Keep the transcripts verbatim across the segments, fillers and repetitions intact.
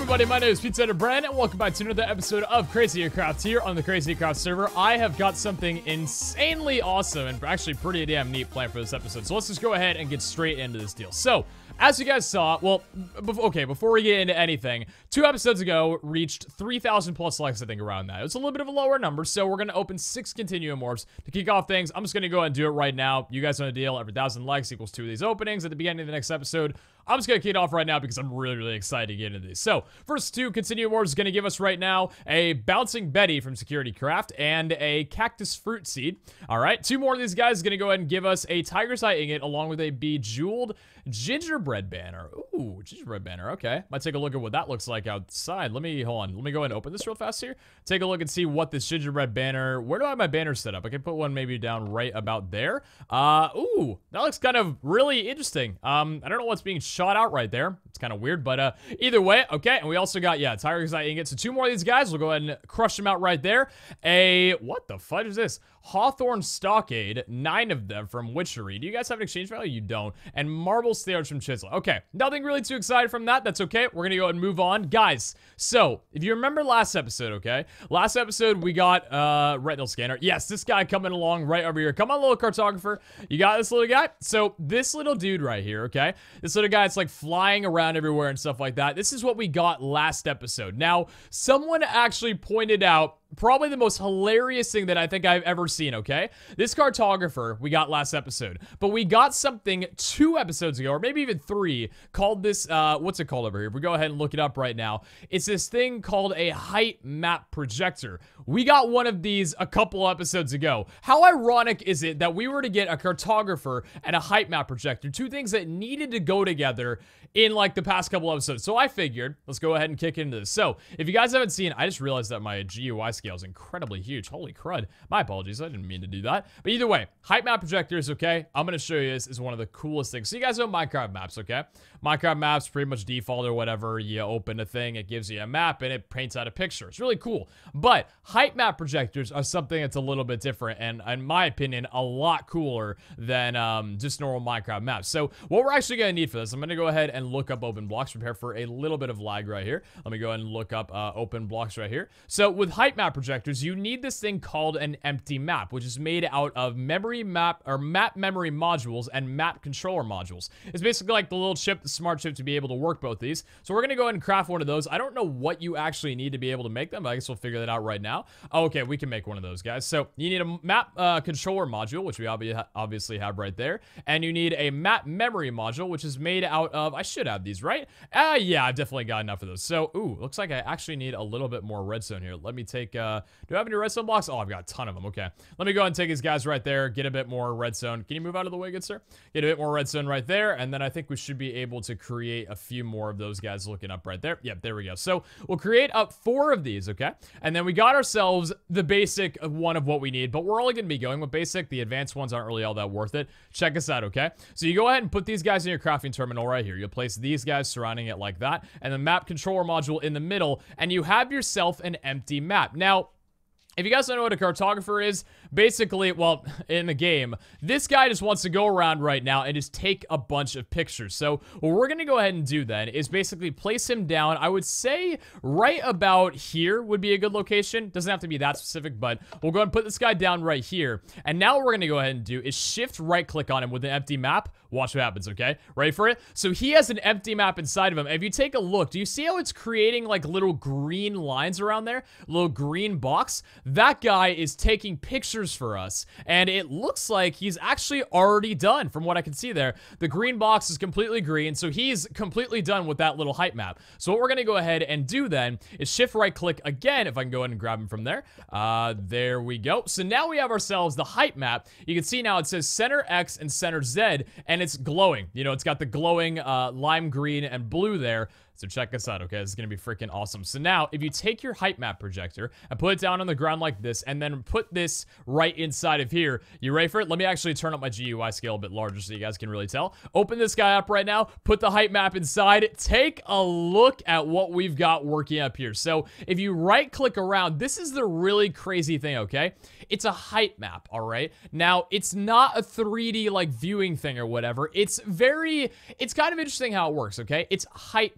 everybody, my name is Pizza Eater Brand, and welcome back to another episode of Crazy Aircraft here on the Crazy Aircraft server. I have got something insanely awesome and actually pretty damn neat planned for this episode, so let's just go ahead and get straight into this deal. So, as you guys saw, well, okay, before we get into anything, two episodes ago reached three thousand plus likes, I think, around that. It was a little bit of a lower number, so we're going to open six Continuum Orbs to kick off things. I'm just going to go ahead and do it right now. You guys know the deal. Every one thousand likes equals two of these openings at the beginning of the next episode. I'm just going to kick it off right now because I'm really, really excited to get into these. So, first two Continuum Orbs is going to give us right now a Bouncing Betty from Security Craft and a Cactus Fruit Seed. All right, two more of these guys is going to go ahead and give us a Tiger's Eye Ingot along with a Bejeweled Gingerbread Banner. Ooh, Gingerbread Banner, okay. Might take a look at what that looks like outside. Let me, hold on, let me go ahead and open this real fast here. Take a look and see what this Gingerbread Banner, where do I have my banner set up? I can put one maybe down right about there. Uh, ooh, that looks kind of really interesting. Um, I don't know what's being shot out right there. It's kind of weird, but uh, either way, okay. And we also got, yeah, Tiger's Eye Ingot. So two more of these guys. We'll go ahead and crush them out right there. A, what the fudge is this? Hawthorne Stockade, nine of them from Witchery. Do you guys have an exchange value? You don't. And Marble Stairs from Chisel. Okay, nothing really too excited from that. That's okay. We're gonna go ahead and move on. Guys, so if you remember last episode, okay? Last episode, we got uh, Retinal Scanner. Yes, this guy coming along right over here. Come on, little cartographer. You got this little guy? So this little dude right here, okay? This little guy, it's like flying around everywhere and stuff like that. This is what we got last episode. Now, someone actually pointed out probably the most hilarious thing that I think I've ever seen, okay? This cartographer we got last episode, but we got something two episodes ago, or maybe even three, called this, uh, what's it called over here? If we go ahead and look it up right now, it's this thing called a height map projector. We got one of these a couple episodes ago. How ironic is it that we were to get a cartographer and a height map projector, two things that needed to go together in like the past couple episodes. So I figured, let's go ahead and kick into this. So if you guys haven't seen, I just realized that my G U I scale is incredibly huge. Holy crud. My apologies. I didn't mean to do that. But either way, height map projectors, okay? I'm going to show you this is one of the coolest things. So you guys know Minecraft maps, okay? Minecraft maps pretty much default or whatever. You open a thing, it gives you a map, and it paints out a picture. It's really cool. But height map projectors are something that's a little bit different, and in my opinion, a lot cooler than um, just normal Minecraft maps. So what we're actually going to need for this, I'm going to go ahead and look up open blocks, prepare for a little bit of lag right here. Let me go ahead and look up uh, open blocks right here. So with height map projectors, you need this thing called an empty map, which is made out of memory map or map memory modules and map controller modules. It's basically like the little chip, the smart chip, to be able to work both these. So we're going to go ahead and craft one of those. I don't know what you actually need to be able to make them, but I guess we'll figure that out right now. Oh, okay, we can make one of those guys. So you need a map uh, controller module, which we obvi obviously have right there. And you need a map memory module, which is made out of, I should have these, right? Ah, uh, yeah, I've definitely got enough of those. So, ooh, looks like I actually need a little bit more redstone here. Let me take, uh, do I have any redstone blocks? Oh, I've got a ton of them. Okay. Let me go ahead and take these guys right there, get a bit more redstone. Can you move out of the way, good sir? Get a bit more redstone right there. And then I think we should be able to create a few more of those guys looking up right there. Yep, there we go. So we'll create up four of these, okay? And then we got ourselves the basic one of what we need, but we're only going to be going with basic. The advanced ones aren't really all that worth it. Check us out, okay? So you go ahead and put these guys in your crafting terminal right here. You'll place these guys surrounding it like that, and the map controller module in the middle, and you have yourself an empty map. Now, if you guys don't know what a cartographer is, basically, well, in the game, this guy just wants to go around right now and just take a bunch of pictures. So what we're going to go ahead and do then is basically place him down. I would say right about here would be a good location. Doesn't have to be that specific, but we'll go ahead and put this guy down right here. And now what we're going to go ahead and do is shift right click on him with an empty map. Watch what happens, okay? Ready for it? So he has an empty map inside of him. If you take a look, do you see how it's creating like little green lines around there? Little green box? That guy is taking pictures for us, and it looks like he's actually already done from what I can see there. The green box is completely green, so he's completely done with that little height map. So what we're going to go ahead and do then is shift right click again, if I can go ahead and grab him from there. Uh, there we go. So now we have ourselves the height map. You can see now it says center X and center Z, and it's glowing. You know, it's got the glowing uh, lime green and blue there. So check this out, okay? This is going to be freaking awesome. So now, if you take your height map projector and put it down on the ground like this, and then put this right inside of here, you ready for it? Let me actually turn up my G U I scale a bit larger so you guys can really tell. Open this guy up right now, put the height map inside, take a look at what we've got working up here. So if you right-click around, this is the really crazy thing, okay? It's a height map, all right? Now, it's not a three D, like, viewing thing or whatever. It's very, it's kind of interesting how it works, okay? It's a height map.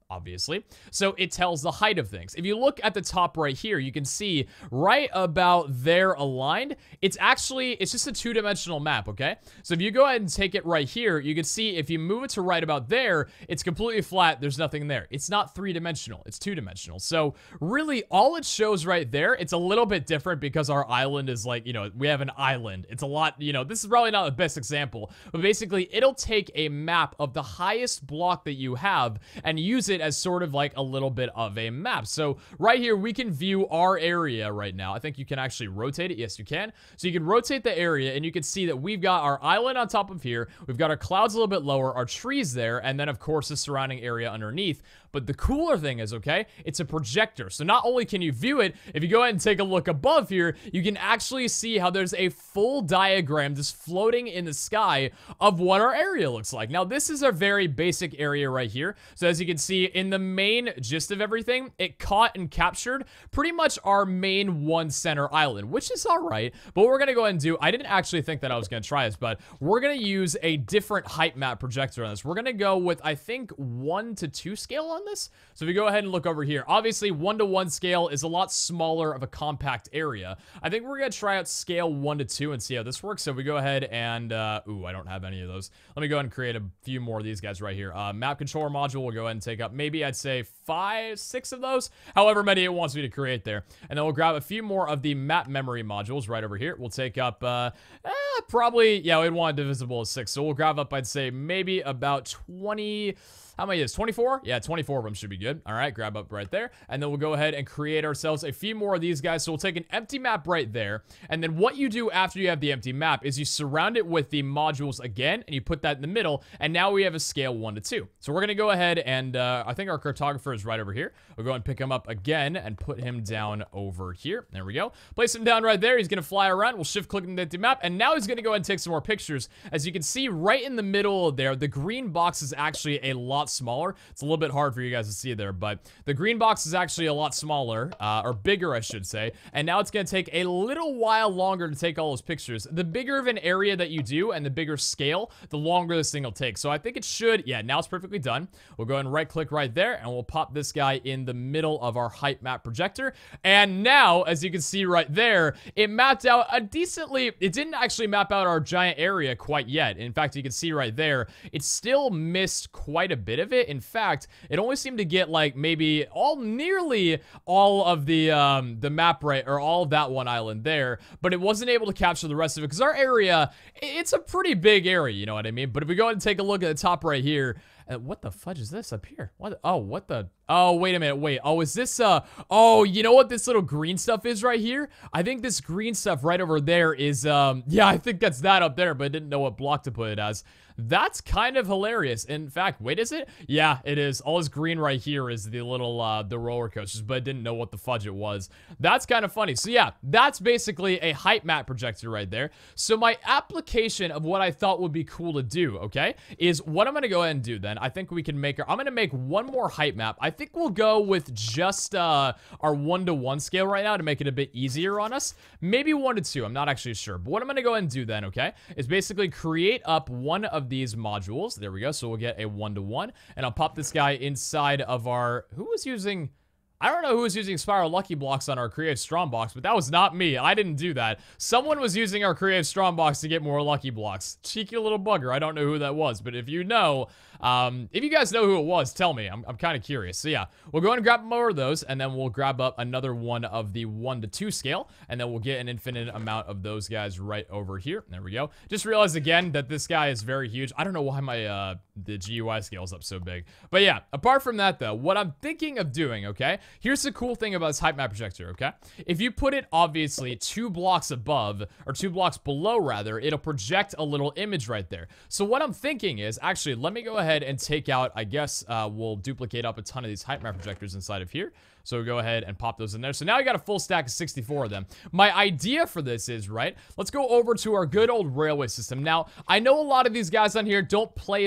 obviously. So it tells the height of things. If you look at the top right here, you can see right about there aligned, it's actually, it's just a two-dimensional map, okay? So if you go ahead and take it right here, you can see if you move it to right about there, it's completely flat, there's nothing there. It's not three-dimensional, it's two-dimensional. So really, all it shows right there, it's a little bit different because our island is like, you know, we have an island. It's a lot, you know, this is probably not the best example, but basically it'll take a map of the highest block that you have and use it as sort of like a little bit of a map. So right here, we can view our area right now. I think you can actually rotate it. Yes, you can. So you can rotate the area and you can see that we've got our island on top of here. We've got our clouds a little bit lower, our trees there, and then of course the surrounding area underneath. But the cooler thing is, okay, it's a projector. So not only can you view it, if you go ahead and take a look above here, you can actually see how there's a full diagram just floating in the sky of what our area looks like. Now, this is a very basic area right here. So as you can see, in the main gist of everything, it caught and captured pretty much our main one center island, which is all right. But what we're going to go ahead and do, I didn't actually think that I was going to try this, but we're going to use a different height map projector on this. We're going to go with, I think, one to two scale on this. So if we go ahead and look over here, obviously one to one scale is a lot smaller of a compact area. I think we're going to try out scale one to two and see how this works. So if we go ahead and, uh, ooh, I don't have any of those. Let me go ahead and create a few more of these guys right here. Uh, map controller module, we'll go ahead and take up maybe I'd say five, six of those, however many it wants me to create there. And then we'll grab a few more of the map memory modules right over here. We'll take up, uh, eh, probably, yeah, we'd want divisible as six. So we'll grab up, I'd say maybe about twenty. How many is twenty-four? Yeah, twenty-four of them should be good. All right, grab up right there. And then we'll go ahead and create ourselves a few more of these guys. So we'll take an empty map right there. And then what you do after you have the empty map is you surround it with the modules again, and you put that in the middle. And now we have a scale one to two. So we're going to go ahead and uh, I think our cartographer is right over here. We'll go and pick him up again and put him down over here. There we go. Place him down right there. He's going to fly around. We'll shift click the empty map. And now he's going to go ahead and take some more pictures. As you can see right in the middle there, the green box is actually a lot smaller. It's a little bit hard for you guys to see there, but the green box is actually a lot smaller, uh, or bigger, I should say. And now it's going to take a little while longer to take all those pictures. The bigger of an area that you do and the bigger scale, the longer this thing will take. So I think it should, yeah, now it's perfectly done. We'll go ahead and right click right there and we'll pop this guy in the middle of our height map projector. And now, as you can see right there, it mapped out a decently, it didn't actually map out our giant area quite yet. In fact, you can see right there, it still missed quite a bit of it. In fact, it only seemed to get like maybe all nearly all of the um, the map right, or all of that one island there, but it wasn't able to capture the rest of it because our area, it's a pretty big area, you know what I mean? But if we go ahead and take a look at the top right here, uh, what the fudge is this up here? What? Oh, what the? Oh, wait a minute. Wait. Oh, is this, uh, oh, you know what this little green stuff is right here? I think this green stuff right over there is, um, yeah, I think that's that up there, but I didn't know what block to put it as. That's kind of hilarious. In fact, wait, is it? Yeah, it is. All this green right here is the little, uh, the roller coasters, but I didn't know what the fudge it was. That's kind of funny. So yeah, that's basically a height map projector right there. So my application of what I thought would be cool to do, okay, is what I'm going to go ahead and do then. I think we can make, our, I'm going to make one more height map. I think we'll go with just, uh, our one to one scale right now to make it a bit easier on us. Maybe one to two. I'm not actually sure. But what I'm going to go ahead and do then, okay, is basically create up one of these modules. There we go. So we'll get a one-to-one, and I'll pop this guy inside of our, who was using, I don't know who was using Spiral Lucky Blocks on our Creative Strong Box, but that was not me. I didn't do that. Someone was using our Creative Strong Box to get more Lucky Blocks. Cheeky little bugger. I don't know who that was, but if you know, um, if you guys know who it was, tell me. I'm, I'm kind of curious. So yeah, we'll go ahead and grab more of those, and then we'll grab up another one of the one to two scale, and then we'll get an infinite amount of those guys right over here. There we go. Just realized again that this guy is very huge. I don't know why my, uh, the G U I scale is up so big. But yeah, apart from that though, what I'm thinking of doing, okay, here's the cool thing about this height map projector, okay? If you put it, obviously, two blocks above, or two blocks below, rather, it'll project a little image right there. So what I'm thinking is, actually, let me go ahead and take out, I guess, uh, we'll duplicate up a ton of these height map projectors inside of here. So we'll go ahead and pop those in there. So now I got a full stack of sixty-four of them. My idea for this is, right, let's go over to our good old railway system. Now, I know a lot of these guys on here don't play as often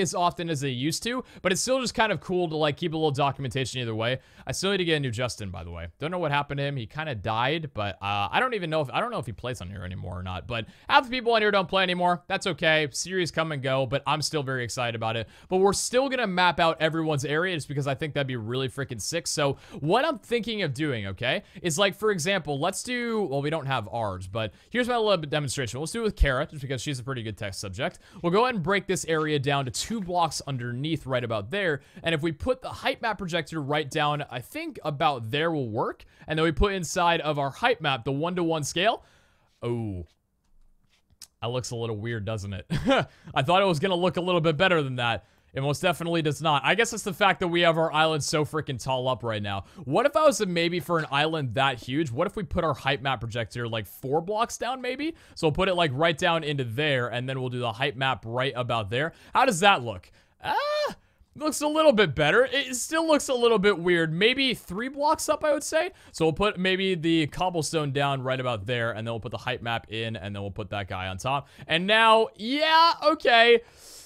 often as they used to, but it's still just kind of cool to like keep a little documentation either way. I still need to get a new Justin, by the way. Don't know what happened to him. He kind of died, but uh, I don't even know if I don't know if he plays on here anymore or not. But half the people on here don't play anymore. That's okay. Series come and go, but I'm still very excited about it. But we're still gonna map out everyone's area just because I think that'd be really freaking sick. So what I'm thinking of doing, okay, is like, for example, let's do, well, we don't have ours, but here's my little demonstration. Let's do it with Kara, just because she's a pretty good test subject. We'll go ahead and break this area down to two blocks underneath right about there. And if we put the height map projector right down, I think about there will work. And then we put inside of our height map, the one-to-one scale. Oh, that looks a little weird, doesn't it? I thought it was going to look a little bit better than that. It most definitely does not. I guess it's the fact that we have our island so freaking tall up right now. What if I was to maybe for an island that huge, what if we put our height map projector like four blocks down maybe? So we'll put it like right down into there, and then we'll do the height map right about there. How does that look? Ah, looks a little bit better. It still looks a little bit weird. Maybe three blocks up, I would say. So we'll put maybe the cobblestone down right about there, and then we'll put the height map in, and then we'll put that guy on top. And now, yeah, okay.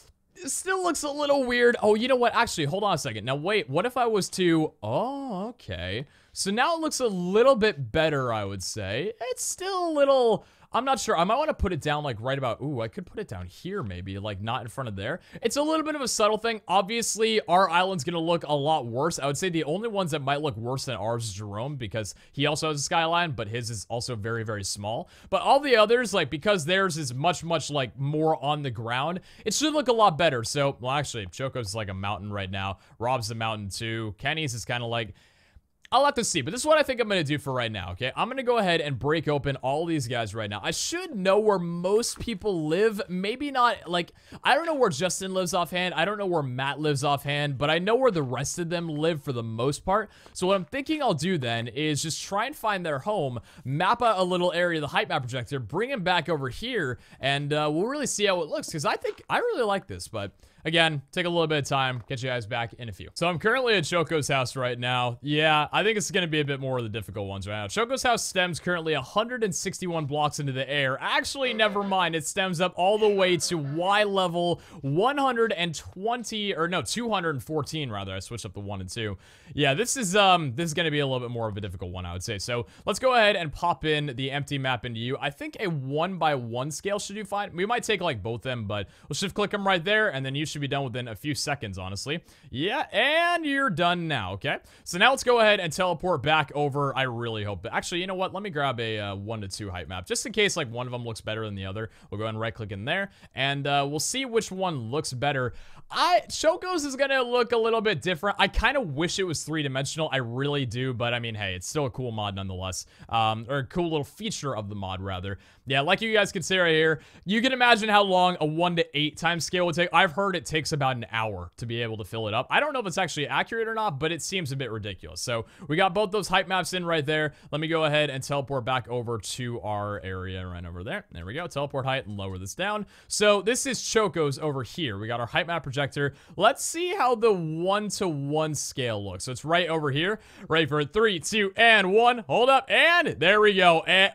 It still looks a little weird. Oh, you know what? Actually, hold on a second. Now, wait. What if I was to... Oh, okay. So now it looks a little bit better, I would say. It's still a little... I'm not sure. I might want to put it down like right about, ooh, I could put it down here maybe, like not in front of there. It's a little bit of a subtle thing. Obviously, our island's going to look a lot worse. I would say the only ones that might look worse than ours is Jerome, because he also has a skyline, but his is also very, very small. But all the others, like, because theirs is much, much like more on the ground, it should look a lot better. So, well, actually, Choco's like a mountain right now. Rob's a mountain too. Kenny's is kind of like... I'll have to see, but this is what I think I'm going to do for right now, okay? I'm going to go ahead and break open all these guys right now. I should know where most people live. Maybe not, like, I don't know where Justin lives offhand. I don't know where Matt lives offhand, but I know where the rest of them live for the most part. So what I'm thinking I'll do then is just try and find their home, map out a little area of the height map projector, bring them back over here, and uh, we'll really see how it looks, because I think, I really like this, but... Again, take a little bit of time, get you guys back in a few. So I'm currently at Choco's house right now. Yeah, I think it's going to be a bit more of the difficult ones right now. Choco's house stems currently one hundred sixty-one blocks into the air. Actually, never mind. It stems up all the way to Y level one hundred twenty, or no, two hundred fourteen rather. I switched up the one and two. Yeah, this is um, this is going to be a little bit more of a difficult one, I would say. So let's go ahead and pop in the empty map into you. I think a one by one scale should do fine. We might take like both them, but we'll shift click them right there, and then you should be done within a few seconds, honestly. Yeah, and you're done now, okay? So now let's go ahead and teleport back over. I really hope that... Actually, you know what? Let me grab a uh, one to two height map, just in case like one of them looks better than the other. We'll go ahead and right-click in there, and uh, we'll see which one looks better. I Choco's is gonna look a little bit different. I kind of wish it was three-dimensional. I really do, but I mean, hey, it's still a cool mod nonetheless. Um, or a cool little feature of the mod, rather. Yeah, like you guys can see right here, you can imagine how long a one to eight time scale would take. I've heard it takes about an hour to be able to fill it up. I don't know if it's actually accurate or not, but it seems a bit ridiculous. So we got both those height maps in right there. Let me go ahead and teleport back over to our area right over there. There we go. Teleport height and lower this down. So this is Choco's over here. We got our height map projector. Let's see how the one-to-one scale looks. So it's right over here. Ready for it? Three, two, and one. Hold up. And there we go. And,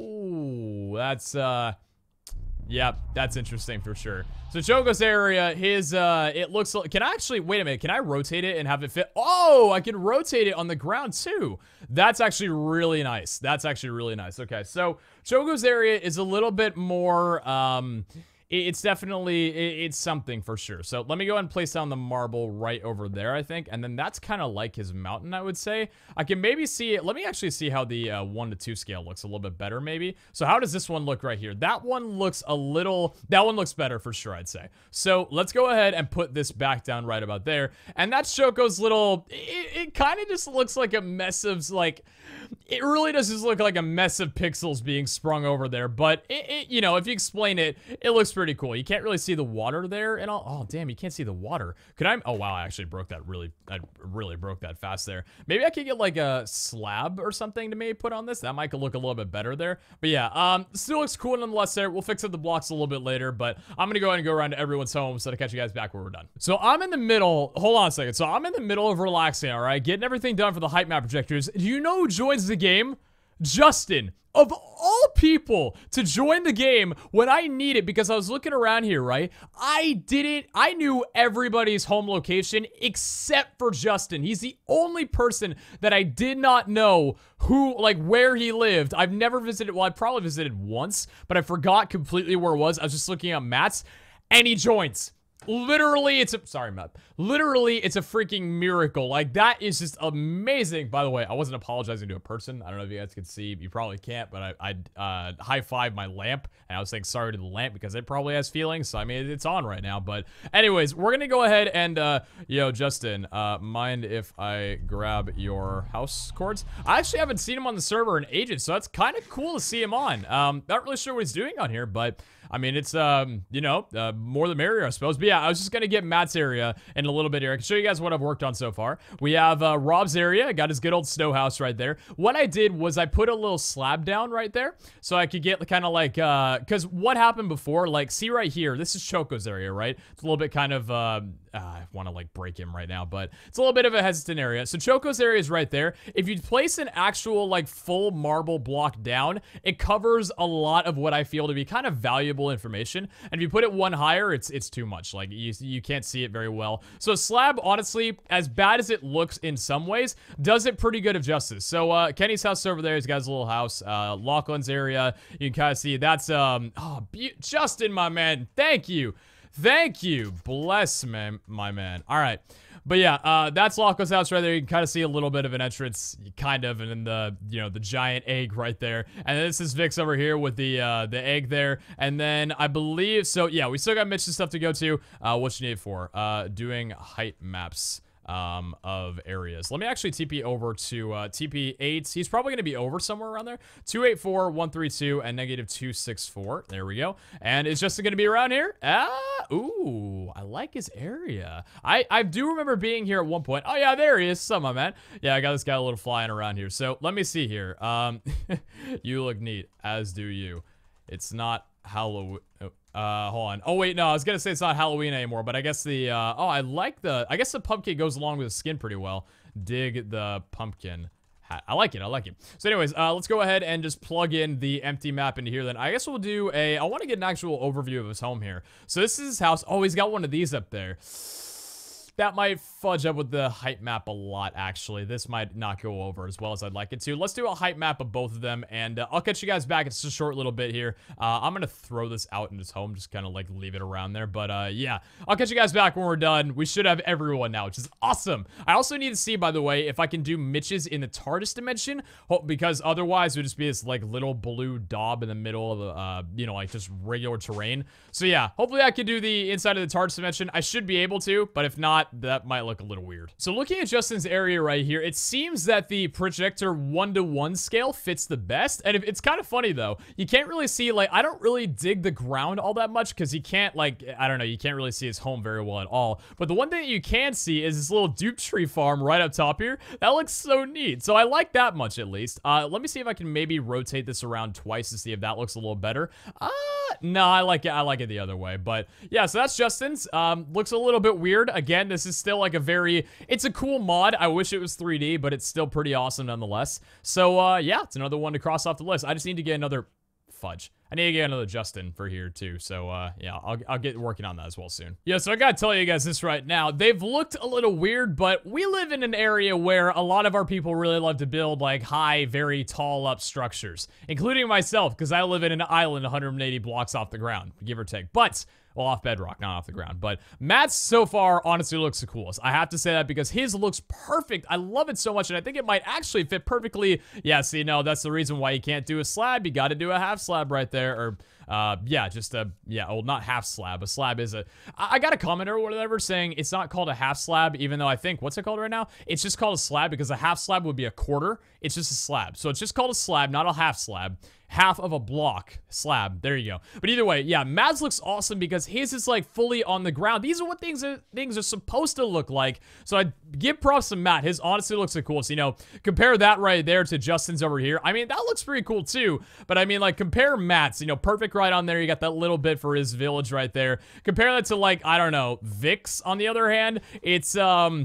ooh, that's, uh... Yep, that's interesting for sure. So Choco's area, his, uh, it looks like, can I actually, wait a minute, can I rotate it and have it fit? Oh, I can rotate it on the ground too. That's actually really nice. That's actually really nice. Okay, so Choco's area is a little bit more, um... it's definitely, it's something for sure. So let me go ahead and place down the marble right over there, I think. And then that's kind of like his mountain, I would say. I can maybe see it. Let me actually see how the uh, one to two scale looks a little bit better, maybe. So how does this one look right here? That one looks a little, that one looks better for sure, I'd say. So let's go ahead and put this back down right about there. And that's Choco's little, it, it kind of just looks like a mess of, like, it really does just look like a mess of pixels being sprung over there. But, it, it, you know, if you explain it, it looks pretty pretty cool. You can't really see the water there and all. Oh, damn, you can't see the water. Could I? Oh, wow, I actually broke that really, I really broke that fast there. Maybe I could get like a slab or something to maybe put on this. That might look a little bit better there. But yeah, um, still looks cool nonetheless there. We'll fix up the blocks a little bit later, but I'm going to go ahead and go around to everyone's home so to catch you guys back where we're done. So I'm in the middle. Hold on a second. So I'm in the middle of relaxing, all right? Getting everything done for the height map projectors. Do you know who joins the game? Justin, of all people, to join the game when I need it, because I was looking around here, right? I didn't, I knew everybody's home location except for Justin. He's the only person that I did not know who, like, where he lived. I've never visited, well, I probably visited once, but I forgot completely where it was. I was just looking at Matt's, and he joins. Literally, it's a, sorry, Matt. Literally, it's a freaking miracle. Like, that is just amazing. By the way, I wasn't apologizing to a person. I don't know if you guys can see. You probably can't, but I, I uh, high-fived my lamp, and I was saying sorry to the lamp because it probably has feelings. So, I mean, it's on right now. But anyways, we're going to go ahead and, uh, yo, Justin, uh, mind if I grab your house cords? I actually haven't seen him on the server in ages, so that's kind of cool to see him on. Um, not really sure what he's doing on here, but I mean, it's, um, you know, uh, more the merrier, I suppose. But yeah, I was just going to get Matt's area in a little bit here. I can show you guys what I've worked on so far. We have uh, Rob's area. I got his good old snow house right there. What I did was I put a little slab down right there so I could get kind of like, uh, because what happened before, like, see right here, this is Choco's area, right? It's a little bit kind of, uh, uh, I want to like break him right now, but it's a little bit of a hesitant area. So Choco's area is right there. If you place an actual like full marble block down, it covers a lot of what I feel to be kind of valuable information. And if you put it one higher, it's it's too much. Like you, you can't see it very well. So slab, honestly, as bad as it looks in some ways, does it pretty good of justice. So uh, Kenny's house over there, he's got his little house. Uh, Lachlan's area, you can kind of see that's, um, oh, Justin, my man, thank you. Thank you. Bless, man, my man. All right. But yeah, uh, that's Lachlan's house right there. You can kind of see a little bit of an entrance, kind of, and then the, you know, the giant egg right there. And this is Vic's over here with the, uh, the egg there. And then I believe, so yeah, we still got Mitch's stuff to go to. Uh, what you need it for? Uh, doing height maps. Um, of areas. Let me actually T P over to uh, T P eight. He's probably going to be over somewhere around there. two eight four, one three two, and negative two six four. There we go. And it's just going to be around here. Ah, ooh, I like his area. I, I do remember being here at one point. Oh, yeah, there he is. Some, my man. Yeah, I got this guy a little flying around here. So let me see here. Um, you look neat, as do you. It's not Halloween. Uh, hold on. Oh, wait, no, I was gonna say it's not Halloween anymore, but I guess the, uh, oh, I like the, I guess the pumpkin goes along with the skin pretty well. Dig the pumpkin hat. I like it, I like it. So anyways, uh, let's go ahead and just plug in the empty map into here then. I guess we'll do a, I want to get an actual overview of his home here. So this is his house. Oh, he's got one of these up there. That might fudge up with the height map a lot, actually. This might not go over as well as I'd like it to. Let's do a height map of both of them, and uh, I'll catch you guys back. It's just a short little bit here. Uh, I'm going to throw this out in his home, just kind of like leave it around there. But uh, yeah, I'll catch you guys back when we're done. We should have everyone now, which is awesome. I also need to see, by the way, if I can do Mitch's in the TARDIS dimension, because otherwise it would just be this like little blue daub in the middle of the, uh, you know, like just regular terrain. So yeah, hopefully I can do the inside of the TARDIS dimension. I should be able to, but if not, that might look a little weird. So looking at Justin's area right here, it seems that the projector one-to-one scale fits the best. And if, it's kind of funny though. You can't really see, like, I don't really dig the ground all that much because you can't, like, I don't know, you can't really see his home very well at all. But the one thing that you can see is this little Duke Tree farm right up top here. That looks so neat. So I like that much at least. Uh, let me see if I can maybe rotate this around twice to see if that looks a little better. Uh, no, I like it. I like it the other way. But yeah, so that's Justin's. Um, looks a little bit weird. Again, this is still like a very, it's a cool mod. I wish it was three D, but it's still pretty awesome nonetheless. So uh, yeah, it's another one to cross off the list. I just need to get another, fudge. I need to get another Justin for here too. So uh, yeah, I'll, I'll get working on that as well soon. Yeah, so I gotta tell you guys this right now. They've looked a little weird, but we live in an area where a lot of our people really love to build like high, very tall up structures, including myself, because I live in an island one hundred eighty blocks off the ground, give or take. But well, off bedrock, not off the ground. But Matt's so far honestly looks the coolest. I have to say that because his looks perfect. I love it so much, and I think it might actually fit perfectly. Yeah, see, no, that's the reason why you can't do a slab. You got to do a half slab right there, or uh, yeah, just a, yeah, well, not half slab. A slab is a, I, I got a comment or whatever saying it's not called a half slab, even though I think, what's it called right now? It's just called a slab because a half slab would be a quarter. It's just a slab. So it's just called a slab, not a half slab. Half of a block slab. There you go. But either way, yeah, Mads looks awesome because his is like fully on the ground. These are what things are, things are supposed to look like. So I give props to Matt. His honestly looks the coolest. You know, compare that right there to Justin's over here. I mean, that looks pretty cool too. But I mean, like, compare Matt's, you know, perfect right on there. You got that little bit for his village right there. Compare that to, like, I don't know, Vic's on the other hand. It's, um...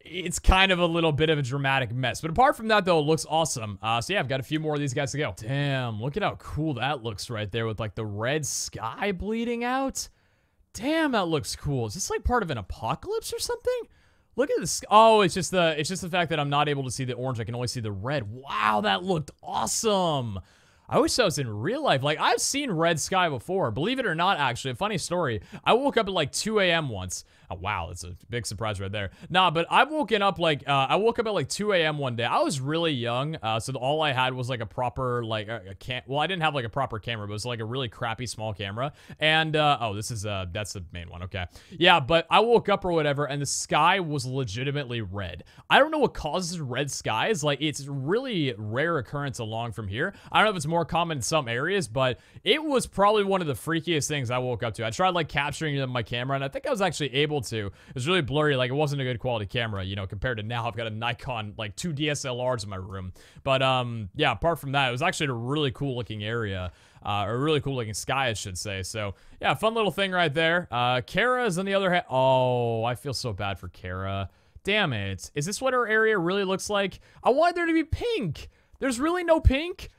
it's kind of a little bit of a dramatic mess. But apart from that, though, it looks awesome. Uh, so yeah, I've got a few more of these guys to go. Damn, look at how cool that looks right there with like the red sky bleeding out. Damn, that looks cool. Is this like part of an apocalypse or something? Look at this. Oh, it's just the it's just the fact that I'm not able to see the orange. I can only see the red. Wow, that looked awesome. I wish that was in real life. Like, I've seen red sky before. Believe it or not, actually. A funny story. I woke up at like two A M once. Oh, wow, that's a big surprise right there. Nah, but I've woken up like, uh, I woke up at like two A M one day. I was really young, uh, so all I had was like a proper, like, a, a cam- well, I didn't have like a proper camera, but it was like a really crappy small camera. And, uh, oh, this is, uh, that's the main one, okay. Yeah, but I woke up or whatever, and the sky was legitimately red. I don't know what causes red skies. Like, it's really rare occurrence along from here. I don't know if it's more common in some areas, but it was probably one of the freakiest things I woke up to. I tried like capturing it on my camera, and I think I was actually able to. It was really blurry, like it wasn't a good quality camera, you know, compared to now. I've got a Nikon, like two D S L Rs in my room. But um, yeah, apart from that, it was actually a really cool looking area. Uh, a really cool looking sky, I should say. So yeah, fun little thing right there. Uh, Kara is on the other hand. Oh, I feel so bad for Kara. Damn it. Is this what her area really looks like? I wanted there to be pink. There's really no pink?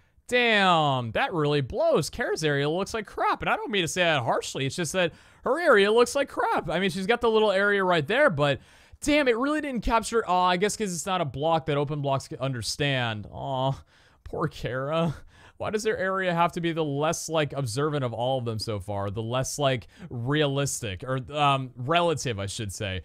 Damn, that really blows. Kara's area looks like crap, and I don't mean to say that harshly. It's just that her area looks like crap. I mean, she's got the little area right there, but damn, it really didn't capture. Oh, I guess because it's not a block that open blocks can understand. Aw, poor Kara. Why does their area have to be the less, like, observant of all of them so far? The less, like, realistic, or, um, relative, I should say.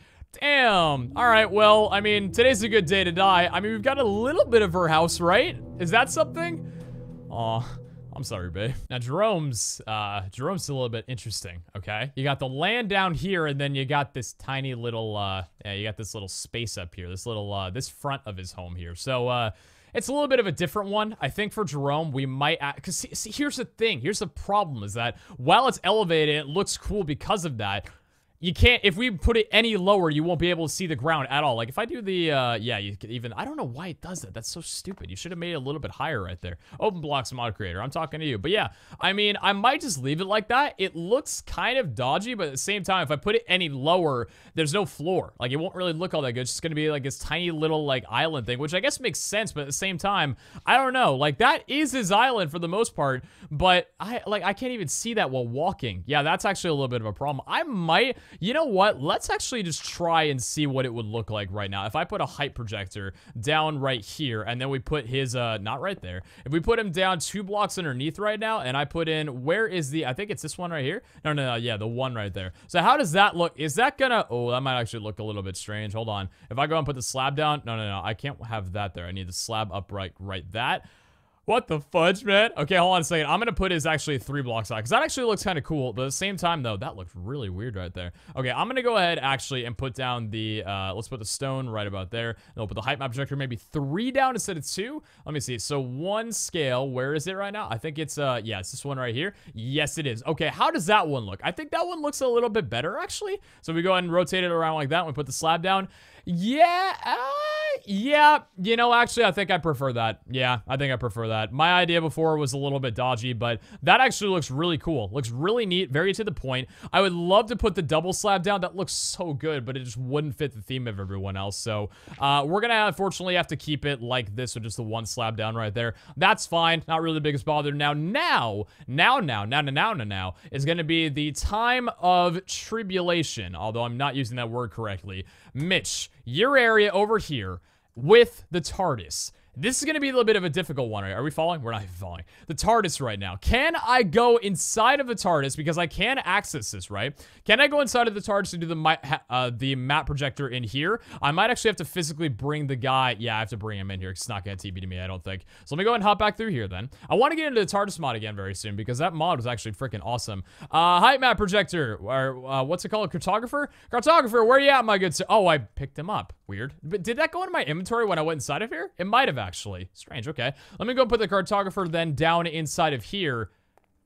Damn. All right, well, I mean, today's a good day to die. I mean, we've got a little bit of her house, right? Is that something? Aw, I'm sorry, babe. Now, Jerome's, uh, Jerome's a little bit interesting, okay? You got the land down here, and then you got this tiny little, uh, yeah, you got this little space up here, this little, uh, this front of his home here. So, uh, it's a little bit of a different one. I think for Jerome, we might, because see, see, here's the thing. Here's the problem is that while it's elevated, it looks cool because of that. You can't, if we put it any lower, you won't be able to see the ground at all. Like, if I do the, uh, yeah, you could even, I don't know why it does that. That's so stupid. You should have made it a little bit higher right there. Open Blocks Mod Creator, I'm talking to you. But yeah, I mean, I might just leave it like that. It looks kind of dodgy, but at the same time, if I put it any lower, there's no floor. Like, it won't really look all that good. It's just gonna be like this tiny little, like, island thing, which I guess makes sense, but at the same time, I don't know. Like, that is his island for the most part, but I, like, I can't even see that while walking. Yeah, that's actually a little bit of a problem. I might, you know what? Let's actually just try and see what it would look like right now. If I put a height projector down right here, and then we put his, uh, not right there. If we put him down two blocks underneath right now, and I put in, where is the, I think it's this one right here? No, no, no, yeah, the one right there. So how does that look? Is that gonna, oh, that might actually look a little bit strange. Hold on. If I go and put the slab down, no, no, no, I can't have that there. I need the slab upright, right, that. What the fudge, man? Okay, hold on a second. I'm gonna put his actually three blocks out, because that actually looks kind of cool, but at the same time, though, that looks really weird right there. Okay, I'm gonna go ahead, actually, and put down the, uh, let's put the stone right about there. And we'll put the height map projector maybe three down instead of two. Let me see. So one scale, where is it right now? I think it's, uh, yeah, it's this one right here. Yes, it is. Okay, how does that one look? I think that one looks a little bit better, actually. So we go ahead and rotate it around like that, and we put the slab down. Yeah, uh, yeah, you know, actually, I think I prefer that. Yeah, I think I prefer that. My idea before was a little bit dodgy, but that actually looks really cool. Looks really neat, very to the point. I would love to put the double slab down. That looks so good, but it just wouldn't fit the theme of everyone else. So, uh, we're gonna unfortunately have to keep it like this with just the one slab down right there. That's fine. Not really the biggest bother. Now, now, now, now, now, now, now, now, is gonna be the time of tribulation, although I'm not using that word correctly. Mitch, your area over here with the TARDIS. This is going to be a little bit of a difficult one. Are we following? We're not even following. The TARDIS right now. Can I go inside of the TARDIS? Because I can access this, right? Can I go inside of the TARDIS and do the, uh, the map projector in here? I might actually have to physically bring the guy. Yeah, I have to bring him in here. It's not going to T B to me, I don't think. So let me go ahead and hop back through here then. I want to get into the TARDIS mod again very soon because that mod was actually freaking awesome. Uh, height map projector. Or uh, what's it called? Cartographer? Cartographer, where you at, my good sir? Oh, I picked him up. Weird. But did that go into my inventory when I went inside of here? It might have actually. Strange. Okay. Let me go put the cartographer then down inside of here.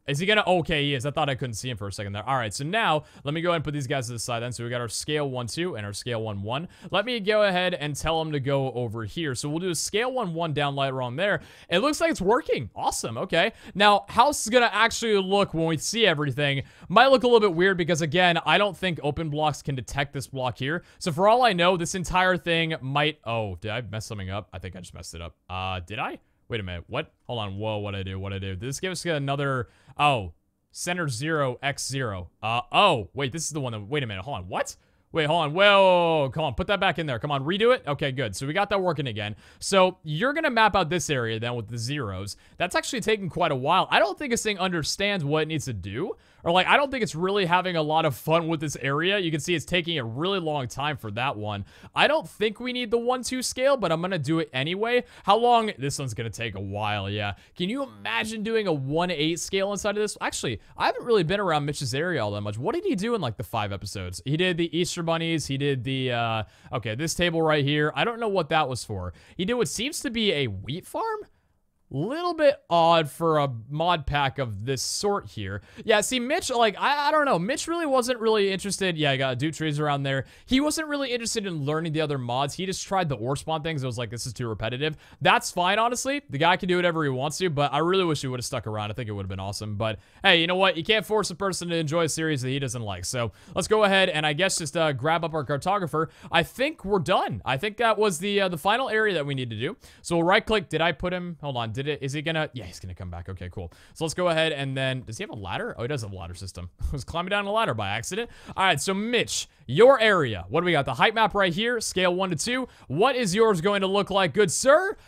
Is he gonna? Okay, he is. I thought I couldn't see him for a second there. All right, so now let me go ahead and put these guys to the side then. So we got our scale one two and our scale one one. Let me go ahead and tell him to go over here. So we'll do a scale one one down later on there. It looks like it's working. Awesome. Okay. Now, how this is gonna actually look when we see everything might look a little bit weird because again, I don't think open blocks can detect this block here. So for all I know, this entire thing might. Oh, did I mess something up? I think I just messed it up. Uh, did I? Wait a minute. What? Hold on. Whoa, what I do? What I do? Did this give us another... Oh. Center zero, X zero. Uh, oh. Wait, this is the one that... Wait a minute. Hold on. What? Wait, hold on. Whoa, come on. Put that back in there. Come on. Redo it. Okay, good. So we got that working again. So you're going to map out this area then with the zeros. That's actually taking quite a while. I don't think this thing understands what it needs to do. Or like, I don't think it's really having a lot of fun with this area. You can see it's taking a really long time for that one. I don't think we need the one two scale, but I'm going to do it anyway. How long? This one's going to take a while, yeah. Can you imagine doing a one eight scale inside of this? Actually, I haven't really been around Mitch's area all that much. What did he do in like the five episodes? He did the Easter bunnies. He did the, uh, okay, this table right here. I don't know what that was for. He did what seems to be a wheat farm? Little bit odd for a mod pack of this sort here. Yeah, see, Mitch, like, I, I don't know. Mitch really wasn't really interested. Yeah, I got dew trees around there. He wasn't really interested in learning the other mods. He just tried the ore spawn things. It was like, this is too repetitive. That's fine, honestly. The guy can do whatever he wants to, but I really wish he would have stuck around. I think it would have been awesome. But, hey, you know what? You can't force a person to enjoy a series that he doesn't like. So, let's go ahead and I guess just uh, grab up our cartographer. I think we're done. I think that was the uh, the final area that we need to do. So, we'll right-click. Did I put him? Hold on. Did it? Is he gonna? Yeah, he's gonna come back. Okay, cool. So let's go ahead and then, does he have a ladder? Oh, he does have a ladder system. I was climbing down a ladder by accident. All right, so Mitch, your area. What do we got? The height map right here, scale one to two. What is yours going to look like, good sir?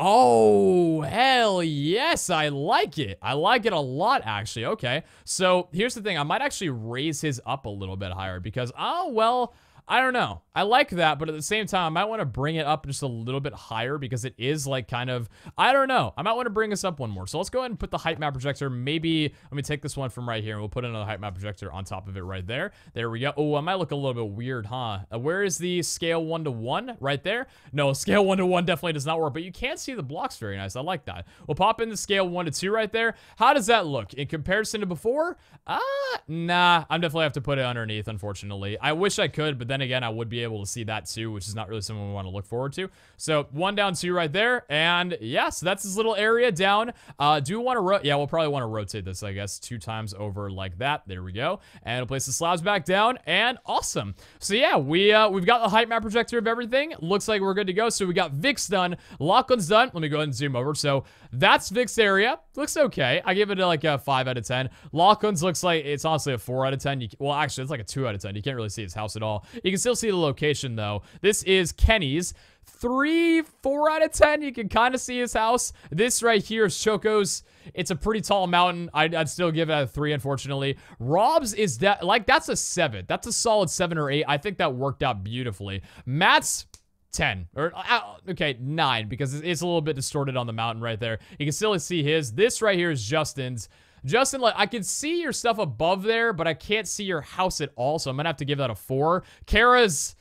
Oh, hell yes, I like it. I like it a lot, actually. Okay, so here's the thing. I might actually raise his up a little bit higher because, oh, well, I don't know. I like that, but at the same time, I might want to bring it up just a little bit higher because it is like kind of, I don't know. I might want to bring this up one more. So let's go ahead and put the height map projector. Maybe, let me take this one from right here and we'll put another height map projector on top of it right there. There we go. Oh, I might look a little bit weird, huh? Uh, where is the scale one to one? Right there? No, scale one to one definitely does not work, but you can see the blocks very nice. I like that. We'll pop in the scale one to two right there. How does that look in comparison to before? Ah, uh, nah. I'm definitely have to put it underneath, unfortunately. I wish I could, but then again, I would be able to see that too, which is not really something we want to look forward to. So one down, two right there. And yeah, so that's this little area down. Uh, do we want to, ro yeah, we'll probably want to rotate this, I guess, two times over like that. There we go. And we'll place the slabs back down and awesome. So yeah, we, uh, we've got the height map projector of everything. Looks like we're good to go. So we got Vic's done. Lachlan's done. Let me go ahead and zoom over. So that's Vic's area. Looks okay. I give it a, like a five out of ten. Lachlan's looks like it's honestly a four out of ten. You, well, actually, it's like a two out of ten. You can't really see his house at all. You can still see the location though. This is Kenny's. Three, four out of ten. You can kind of see his house. This right here is Choco's. It's a pretty tall mountain. I'd, I'd still give it a three, unfortunately. Rob's is that, like, that's a seven. That's a solid seven or eight. I think that worked out beautifully. Matt's ten, or uh, okay, nine, because it's a little bit distorted on the mountain right there. You can still see his. This right here is Justin's. Justin, like, I can see your stuff above there, but I can't see your house at all, so I'm gonna have to give that a four. Kara's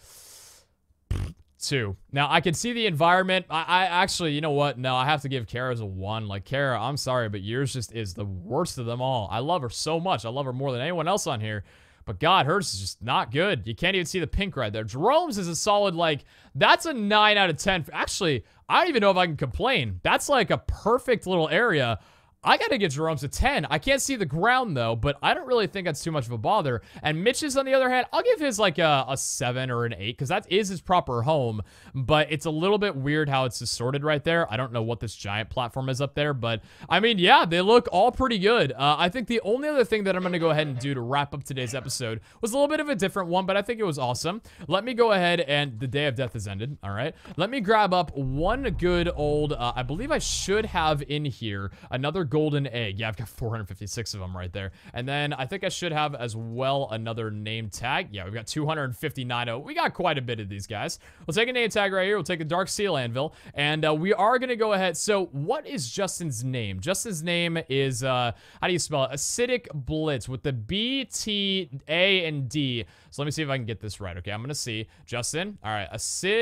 two. Now, I can see the environment. I, I actually, you know what? No, I have to give Kara's a one. Like, Kara, I'm sorry, but yours just is the worst of them all. I love her so much. I love her more than anyone else on here. But God, hers is just not good. You can't even see the pink right there. Jerome's is a solid, like, that's a nine out of ten. Actually, I don't even know if I can complain. That's like a perfect little area. I gotta give Jerome's a ten. I can't see the ground though, but I don't really think that's too much of a bother. And Mitch's, on the other hand, I'll give his like a, a seven or an eight, because that is his proper home, but it's a little bit weird how it's distorted right there. I don't know what this giant platform is up there, but I mean, yeah, they look all pretty good. Uh, I think the only other thing that I'm gonna go ahead and do to wrap up today's episode was a little bit of a different one, but I think it was awesome. Let me go ahead and the day of death has ended, all right? Let me grab up one good old, uh, I believe I should have in here another golden egg. Yeah, I've got four hundred fifty-six of them right there. And then I think I should have as well another name tag. Yeah, we've got two hundred fifty-nine. Oh, we got quite a bit of these guys. We'll take a name tag right here. We'll take a Dark Seal Anvil. And uh, we are going to go ahead. So what is Justin's name? Justin's name is, uh, how do you spell it? Acidic Blitz with the B, T, A, and D. So let me see if I can get this right. Okay, I'm going to see. Justin. All right.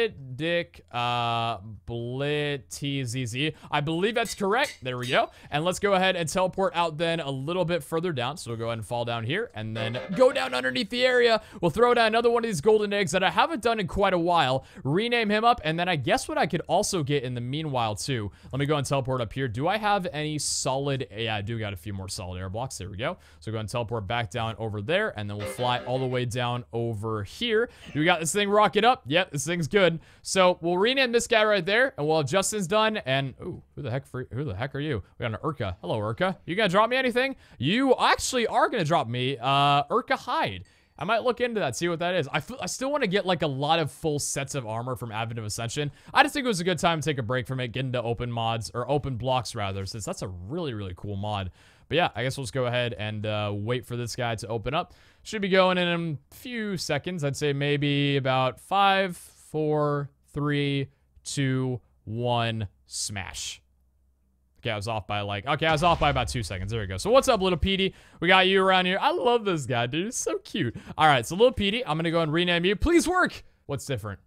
Acidic uh, Blitz, T, Z, Z. I believe that's correct. There we go. And let's let's go ahead and teleport out then a little bit further down. So we'll go ahead and fall down here and then go down underneath the area. We'll throw down another one of these golden eggs that I haven't done in quite a while. Rename him up, and then I guess what I could also get in the meanwhile too. Let me go and teleport up here. Do I have any solid? Yeah, I do got a few more solid air blocks. There we go. So go and teleport back down over there, and then we'll fly all the way down over here. We got this thing rocket up. Yep, this thing's good. So we'll rename this guy right there, and we'll have Justin's done. And ooh, who the heck? Free, who the heck are you? We got an Urka. Hello, Urka. You gonna drop me anything? You actually are gonna drop me uh, Urka hide. I might look into that, see what that is. I, I still want to get like a lot of full sets of armor from Advent of Ascension. I just think it was a good time to take a break from it, get into open mods, or open blocks rather, since that's a really, really cool mod. But yeah, I guess we'll just go ahead and uh, wait for this guy to open up. Should be going in a few seconds. I'd say maybe about five, four, three, two, one, smash. Okay, I was off by like, okay, I was off by about two seconds. There we go. So what's up, little Petey? We got you around here. I love this guy, dude. He's so cute. All right, so little Petey, I'm going to go and rename you. Please work. What's different?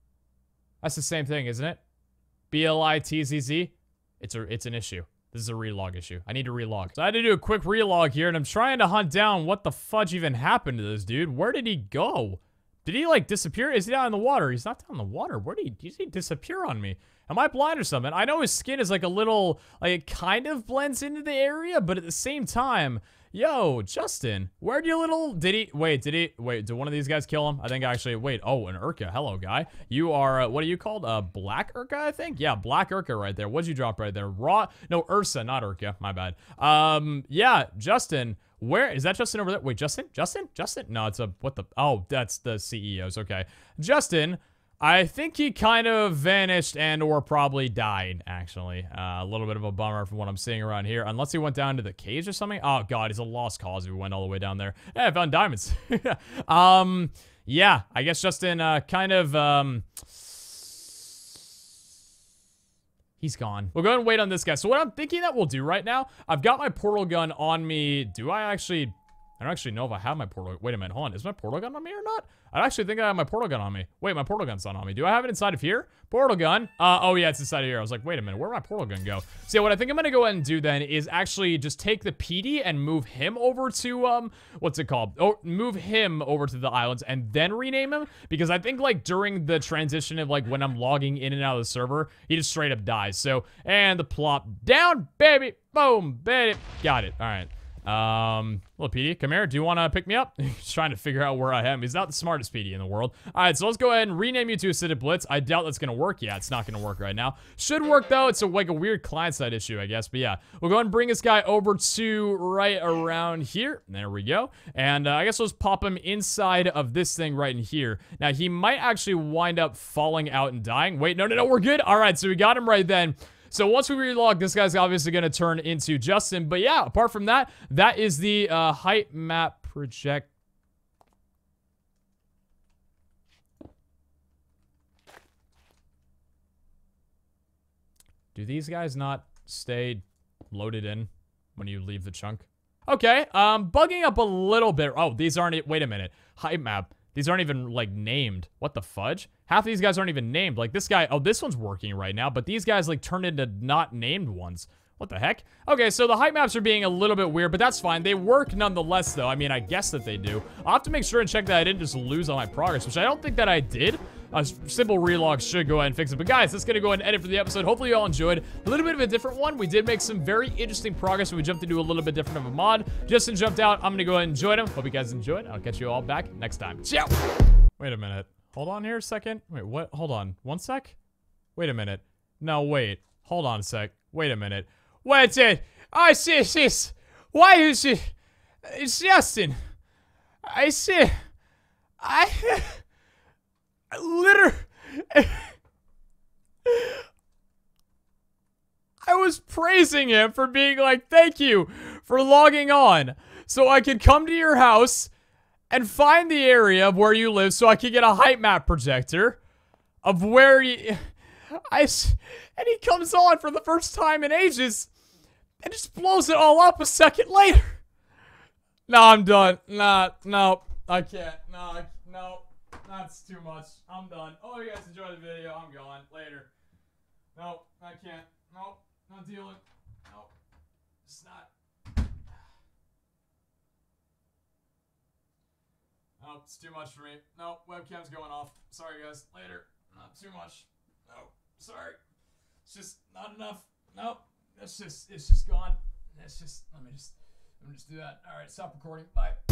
That's the same thing, isn't it? B L I T Z Z. It's a, it's an issue. This is a relog issue. I need to relog. So I had to do a quick relog here, and I'm trying to hunt down what the fudge even happened to this dude. Where did he go? Did he, like, disappear? Is he down in the water? He's not down in the water. Where did he, did he disappear on me? Am I blind or something? I know his skin is, like, a little, like, it kind of blends into the area, but at the same time, yo, Justin, where'd you little, did he, wait, did he, wait, did one of these guys kill him? I think actually, wait, oh, an Urka. Hello, guy. You are, uh, what are you called? Uh, Black Urka, I think? Yeah, Black Urka right there. What'd you drop right there? Raw, no, Ursa, not Urka. My bad. Um, yeah, Justin. Where is that? Justin over there? Wait, Justin? Justin? Justin? No, it's a, what the, oh, that's the C E Os. Okay. Justin, I think he kind of vanished and or probably died, actually. Uh, a little bit of a bummer from what I'm seeing around here. Unless he went down to the cage or something. Oh, God, he's a lost cause if we went all the way down there. Yeah, I found diamonds. um, yeah, I guess Justin uh, kind of, um... he's gone. We'll go ahead and wait on this guy. So what I'm thinking that we'll do right now, I've got my portal gun on me. Do I actually... I don't actually know if I have my portal... Wait a minute, hold on. Is my portal gun on me or not? I actually think I have my portal gun on me. Wait, my portal gun's not on me. Do I have it inside of here? Portal gun. Uh, oh, yeah, it's inside of here. I was like, wait a minute. Where'd my portal gun go? So yeah, what I think I'm going to go ahead and do then is actually just take the Petey and move him over to, um, what's it called? Oh, move him over to the islands and then rename him. Because I think, like, during the transition of, like, when I'm logging in and out of the server, he just straight up dies. So, and the plop down, baby. Boom, baby. Got it. All right. Um, little Petey, come here. Do you want to pick me up? He's trying to figure out where I am. He's not the smartest Petey in the world. All right, so let's go ahead and rename you to Acidic Blitz. I doubt that's going to work. Yeah, it's not going to work right now. Should work, though. It's a, like a weird client-side issue, I guess. But yeah, we'll go ahead and bring this guy over to right around here. There we go. And uh, I guess let's pop him inside of this thing right in here. Now, he might actually wind up falling out and dying. Wait, no, no, no, we're good. All right, so we got him right then. So once we relog, this guy's obviously going to turn into Justin. But yeah, apart from that, that is the uh, height map project. Do these guys not stay loaded in when you leave the chunk? Okay, um, bugging up a little bit. Oh, these aren't, wait a minute. Height map. These aren't even, like, named. What the fudge? Half of these guys aren't even named. Like, this guy... Oh, this one's working right now. But these guys, like, turned into not named ones. What the heck? Okay, so the height maps are being a little bit weird, but that's fine. They work nonetheless, though. I mean, I guess that they do. I'll have to make sure and check that I didn't just lose all my progress, which I don't think that I did. A simple relog should go ahead and fix it. But guys, that's going to go ahead and edit for the episode. Hopefully you all enjoyed. A little bit of a different one. We did make some very interesting progress when we jumped into a little bit different of a mod. Justin jumped out. I'm going to go ahead and enjoy them. Hope you guys enjoyed. I'll catch you all back next time. Ciao! Wait a minute. Hold on here a second. Wait, what? Hold on. One sec? Wait a minute. No, wait. Hold on a sec. Wait a minute. Wait it. I see this. Why is it? It's Justin. I see. I... I literally... I was praising him for being like, thank you for logging on so I could come to your house and find the area of where you live so I could get a height map projector of where you... I... And he comes on for the first time in ages and just blows it all up a second later. No, I'm done. Nah, no, I can't. No, I, no, that's too much. I'm done. Oh, you guys enjoyed the video. I'm going. Later. Nope, I can't. Nope, not dealing. Nope. It's not. Oh, it's too much for me. No, webcam's going off. Sorry, guys. Later. Not too much. No, sorry. It's just not enough. Nope. It's just, it's just gone. It's just, let me just, let me just do that. All right, stop recording. Bye.